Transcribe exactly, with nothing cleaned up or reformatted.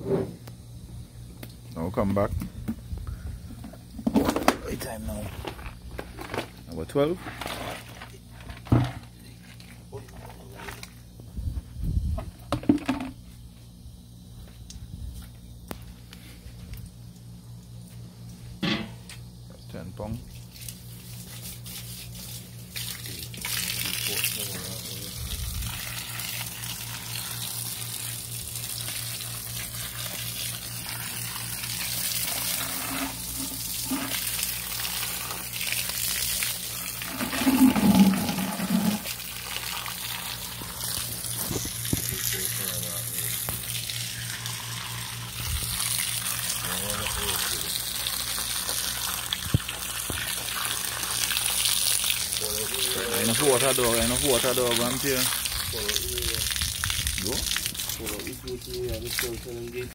Now come back. What time now? Number twelve. That's ten pounds. Enough water dog, enough water dog, I'm here. Go.